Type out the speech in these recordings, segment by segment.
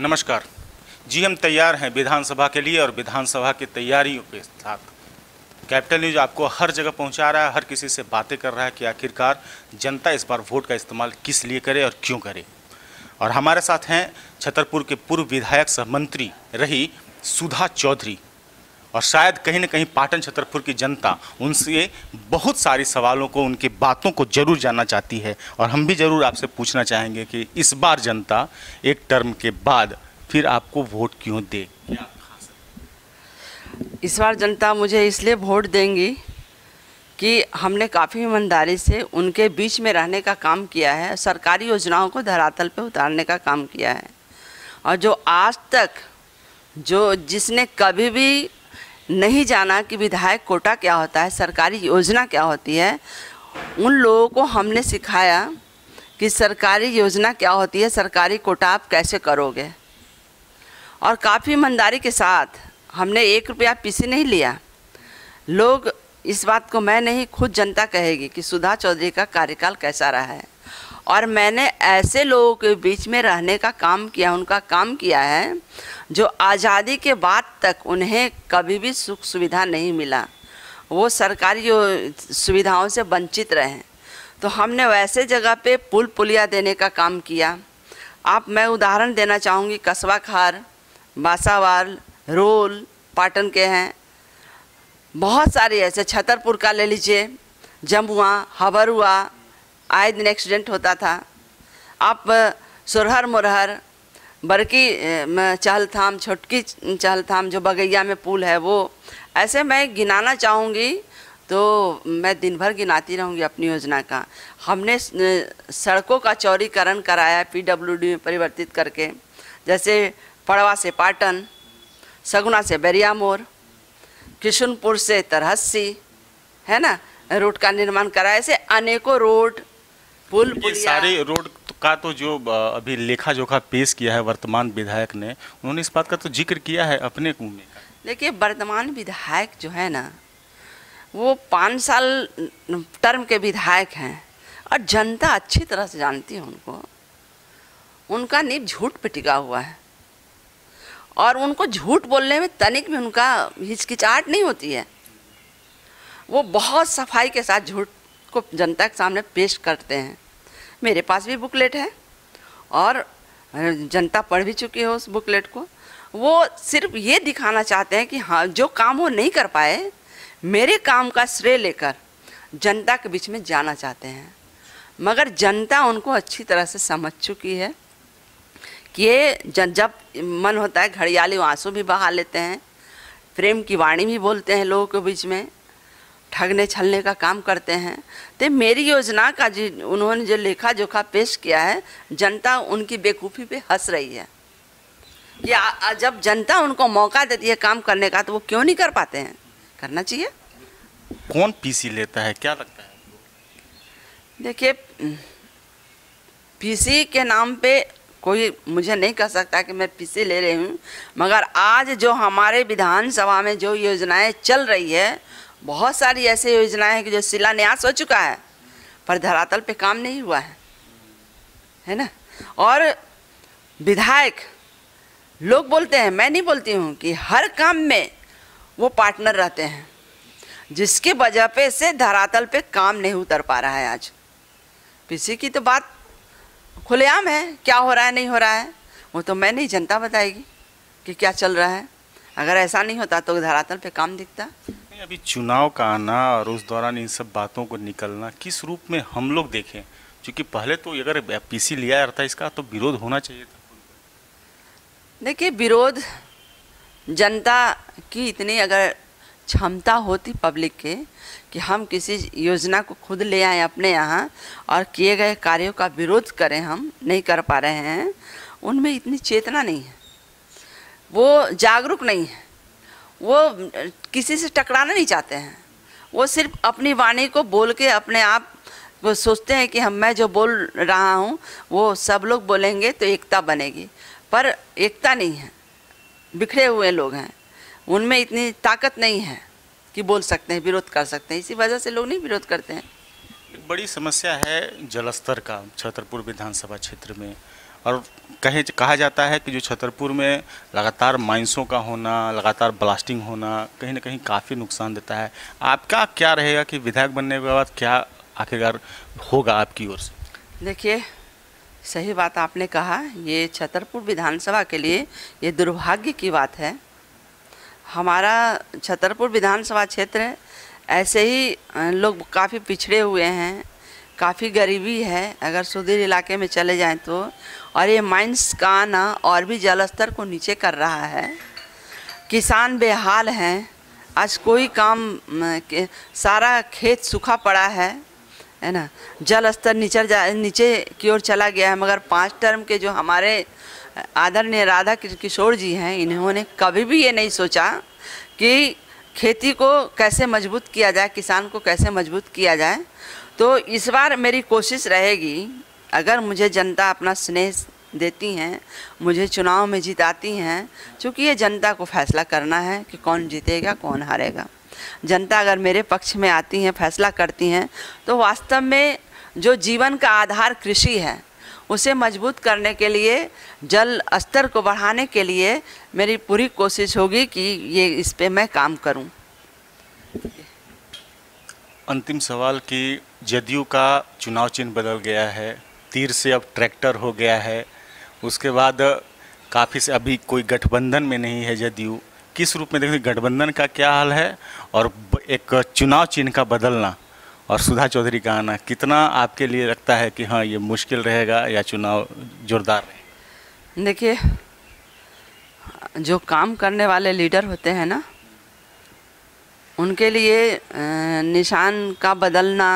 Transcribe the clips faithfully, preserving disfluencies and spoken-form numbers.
नमस्कार जी, हम तैयार हैं विधानसभा के लिए और विधानसभा की तैयारियों के साथ कैपिटल न्यूज आपको हर जगह पहुंचा रहा है, हर किसी से बातें कर रहा है कि आखिरकार जनता इस बार वोट का इस्तेमाल किस लिए करे और क्यों करे। और हमारे साथ हैं छतरपुर के पूर्व विधायक सह मंत्री रही सुधा चौधरी, और शायद कहीं ना कहीं पाटन छतरपुर की जनता उनसे बहुत सारी सवालों को, उनकी बातों को जरूर जानना चाहती है। और हम भी ज़रूर आपसे पूछना चाहेंगे कि इस बार जनता एक टर्म के बाद फिर आपको वोट क्यों दे। इस बार जनता मुझे इसलिए वोट देंगी कि हमने काफ़ी ईमानदारी से उनके बीच में रहने का काम किया है, सरकारी योजनाओं को धरातल पे उतारने का काम किया है। और जो आज तक जो जिसने कभी भी नहीं जाना कि विधायक कोटा क्या होता है, सरकारी योजना क्या होती है, उन लोगों को हमने सिखाया कि सरकारी योजना क्या होती है, सरकारी कोटा आप कैसे करोगे। और काफ़ी ईमानदारी के साथ हमने एक रुपया पीसी नहीं लिया। लोग इस बात को मैं नहीं, खुद जनता कहेगी कि सुधा चौधरी का कार्यकाल कैसा रहा है। और मैंने ऐसे लोगों के बीच में रहने का काम किया, उनका काम किया है जो आज़ादी के बाद तक उन्हें कभी भी सुख सुविधा नहीं मिला, वो सरकारी सुविधाओं से वंचित रहे। तो हमने वैसे जगह पे पुल पुलिया देने का काम किया। आप मैं उदाहरण देना चाहूँगी, कस्बा खार, बासावाल, रोल पाटन के हैं, बहुत सारे ऐसे, छतरपुर का ले लीजिए, जमुआ, हबरुआ, आए दिन एक्सीडेंट होता था। आप सुरहर मुरहर, बड़की चहलथाम, छोटकी चहलथाम, जो बगैया में पुल है वो, ऐसे मैं गिनाना चाहूँगी तो मैं दिन भर गिनाती रहूँगी अपनी योजना का। हमने सड़कों का चौड़ीकरण कराया पीडब्ल्यूडी में परिवर्तित करके, जैसे पड़वा से पाटन, सगुना से बैरिया मोड़, किशुनपुर से तरहस्सी, है ना, रोड का निर्माण कराया। ऐसे अनेकों रोड, पुल पुलिया, सारे रोड का तो जो अभी लेखा जोखा पेश किया है वर्तमान विधायक ने, उन्होंने इस बात का तो जिक्र किया है अपने मुँह में। देखिए, वर्तमान विधायक जो है ना, वो पाँच साल टर्म के विधायक हैं और जनता अच्छी तरह से जानती है उनको। उनका नींव झूठ पे टिका हुआ है और उनको झूठ बोलने में तनिक भी उनका हिचकिचाहट नहीं होती है। वो बहुत सफाई के साथ झूठ को जनता के सामने पेश करते हैं। मेरे पास भी बुकलेट है और जनता पढ़ भी चुकी है उस बुकलेट को। वो सिर्फ ये दिखाना चाहते हैं कि हाँ, जो काम वो नहीं कर पाए, मेरे काम का श्रेय लेकर जनता के बीच में जाना चाहते हैं। मगर जनता उनको अच्छी तरह से समझ चुकी है कि ये जब मन होता है घड़ियाली आंसू भी बहा लेते हैं, प्रेम की वाणी भी बोलते हैं लोगों के बीच में, ठगने छलने का काम करते हैं। तो मेरी योजना का जो उन्होंने जो लेखा जोखा पेश किया है, जनता उनकी बेवकूफ़ी पे हंस रही है। या जब जनता उनको मौका देती है काम करने का, तो वो क्यों नहीं कर पाते हैं? करना चाहिए। कौन पीसी लेता है, क्या लगता है? देखिए, पीसी के नाम पे कोई मुझे नहीं कह सकता कि मैं पीसी ले रही हूँ, मगर आज जो हमारे विधानसभा में जो योजनाएं चल रही है, बहुत सारी ऐसी योजनाएं हैं कि जो शिलान्यास हो चुका है पर धरातल पे काम नहीं हुआ है, है ना। और विधायक लोग बोलते हैं, मैं नहीं बोलती हूँ, कि हर काम में वो पार्टनर रहते हैं, जिसकी वजह पे से धरातल पे काम नहीं उतर पा रहा है। आज पीसी की तो बात खुलेआम है, क्या हो रहा है नहीं हो रहा है वो तो मैं नहीं, जनता बताएगी कि क्या चल रहा है। अगर ऐसा नहीं होता तो धरातल पे काम दिखता। नहीं, अभी चुनाव का आना और उस दौरान इन सब बातों को निकलना किस रूप में हम लोग देखें, क्योंकि पहले तो अगर पीसी लिया जाता इसका तो विरोध होना चाहिए था। देखिए, विरोध जनता की इतनी अगर क्षमता होती पब्लिक के कि हम किसी योजना को खुद ले आए अपने यहाँ और किए गए कार्यों का विरोध करें, हम नहीं कर पा रहे हैं, उनमें इतनी चेतना नहीं है, वो जागरूक नहीं है, वो किसी से टकराना नहीं चाहते हैं। वो सिर्फ अपनी वाणी को बोल के अपने आप वो सोचते हैं कि हम मैं जो बोल रहा हूँ वो सब लोग बोलेंगे तो एकता बनेगी, पर एकता नहीं है। बिखरे हुए लोग हैं, उनमें इतनी ताकत नहीं है कि बोल सकते हैं, विरोध कर सकते हैं। इसी वजह से लोग नहीं विरोध करते हैं। एक बड़ी समस्या है जलस्तर का छतरपुर विधानसभा क्षेत्र में, और कहे कहा जाता है कि जो छतरपुर में लगातार माइंसों का होना, लगातार ब्लास्टिंग होना कहीं ना कहीं काफ़ी नुकसान देता है। आपका क्या रहेगा कि विधायक बनने के बाद क्या आखिरकार होगा आपकी ओर से? देखिए, सही बात आपने कहा। ये छतरपुर विधानसभा के लिए ये दुर्भाग्य की बात है। हमारा छतरपुर विधानसभा क्षेत्र ऐसे ही लोग काफ़ी पिछड़े हुए हैं, काफ़ी गरीबी है अगर सुदूर इलाके में चले जाएं तो, और ये माइंस का आना और भी जल स्तर को नीचे कर रहा है। किसान बेहाल हैं, आज कोई काम के, सारा खेत सूखा पड़ा है है ना, जल स्तर नीचे जा नीचे की ओर चला गया है। मगर पाँच टर्म के जो हमारे आदरणीय राधा किशोर जी हैं, इन्होंने कभी भी ये नहीं सोचा कि खेती को कैसे मजबूत किया जाए, किसान को कैसे मजबूत किया जाए। तो इस बार मेरी कोशिश रहेगी, अगर मुझे जनता अपना स्नेह देती हैं, मुझे चुनाव में जिताती हैं, क्योंकि ये जनता को फैसला करना है कि कौन जीतेगा कौन हारेगा। जनता अगर मेरे पक्ष में आती हैं, फैसला करती हैं, तो वास्तव में जो जीवन का आधार कृषि है उसे मजबूत करने के लिए, जल स्तर को बढ़ाने के लिए मेरी पूरी कोशिश होगी कि ये इस पे मैं काम करूं। अंतिम सवाल कि जदयू का चुनाव चिन्ह बदल गया है, तीर से अब ट्रैक्टर हो गया है, उसके बाद काफ़ी से अभी कोई गठबंधन में नहीं है जदयू, किस रूप में देखते गठबंधन का क्या हाल है और एक चुनाव चिन्ह का बदलना और सुधा चौधरी का आना कितना आपके लिए लगता है कि हाँ ये मुश्किल रहेगा या चुनाव जोरदार रहेगा? देखिए, जो काम करने वाले लीडर होते हैं ना, उनके लिए निशान का बदलना,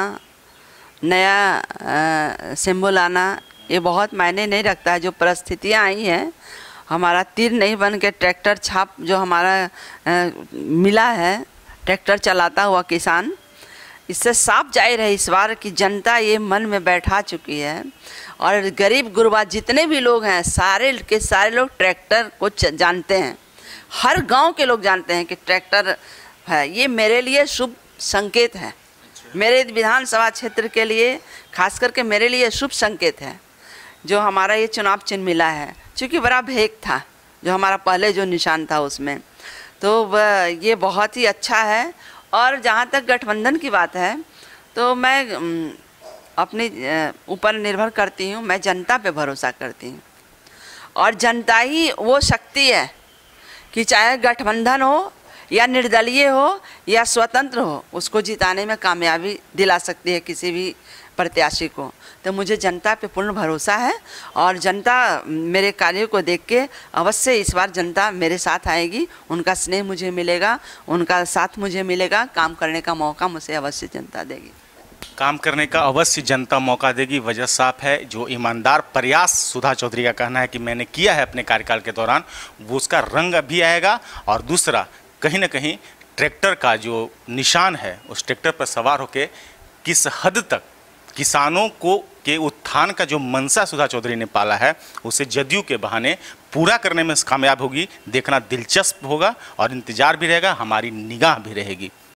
नया सिंबल आना, ये बहुत मायने नहीं रखता है। जो परिस्थितियाँ आई हैं, हमारा तीर नहीं बन के ट्रैक्टर छाप जो हमारा आ, मिला है, ट्रैक्टर चलाता हुआ किसान, इससे साफ जाहिर है इस बार कि जनता ये मन में बैठा चुकी है। और गरीब गुरबा जितने भी लोग हैं, सारे के सारे लोग ट्रैक्टर को जानते हैं। हर गांव के लोग जानते हैं कि ट्रैक्टर है। ये मेरे लिए शुभ संकेत है, मेरे विधानसभा क्षेत्र के लिए खास करके मेरे लिए शुभ संकेत है जो हमारा ये चुनाव चिन्ह मिला है। क्योंकि बड़ा भेद था जो हमारा पहले जो निशान था उसमें, तो ये बहुत ही अच्छा है। और जहाँ तक गठबंधन की बात है, तो मैं अपने ऊपर निर्भर करती हूँ, मैं जनता पे भरोसा करती हूँ। और जनता ही वो शक्ति है कि चाहे गठबंधन हो या निर्दलीय हो या स्वतंत्र हो, उसको जिताने में कामयाबी दिला सकती है किसी भी प्रत्याशी को। तो मुझे जनता पे पूर्ण भरोसा है और जनता मेरे कार्यों को देख के अवश्य इस बार जनता मेरे साथ आएगी, उनका स्नेह मुझे मिलेगा, उनका साथ मुझे मिलेगा, काम करने का मौका मुझे अवश्य जनता देगी। काम करने का अवश्य जनता मौका देगी, वजह साफ है। जो ईमानदार प्रयास सुधा चौधरी का कहना है कि मैंने किया है अपने कार्यकाल के दौरान, वो उसका रंग भी आएगा। और दूसरा, कहीं ना कहीं ट्रैक्टर का जो निशान है, उस ट्रैक्टर पर सवार होकर किस हद तक किसानों को के उत्थान का जो मंशा सुधा चौधरी ने पाला है, उसे जदयू के बहाने पूरा करने में कामयाब होगी। देखना दिलचस्प होगा और इंतजार भी रहेगा, हमारी निगाह भी रहेगी।